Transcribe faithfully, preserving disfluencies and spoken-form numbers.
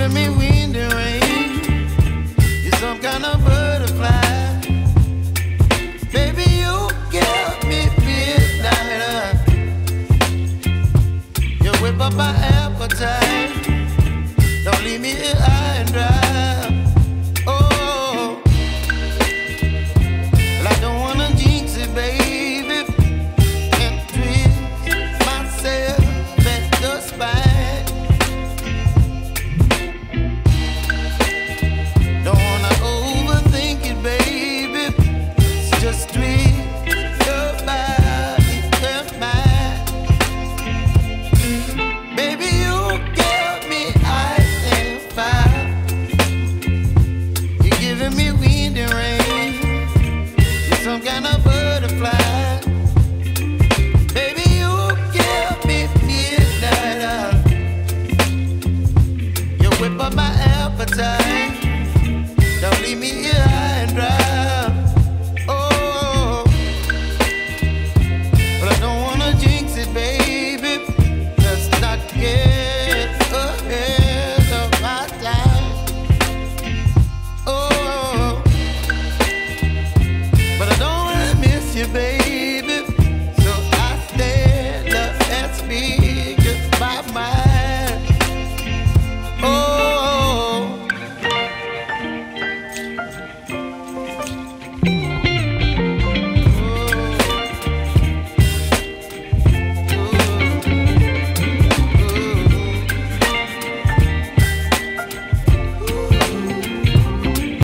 giving me wind and rain. You're some kind of butterfly. Baby, you give me midnight. You whip up my appetite. Don't leave me here high and dry. Oh, well, I don't wanna jinx it, baby, and twist myself at the spine. Don't wanna overthink it, baby. It's just twist your body and mine. Baby, you give me ice and fire. You're giving me wind and rain. You're some kind of butterfly. Baby, you give me midnight. You whip up my appetite. Don't leave me here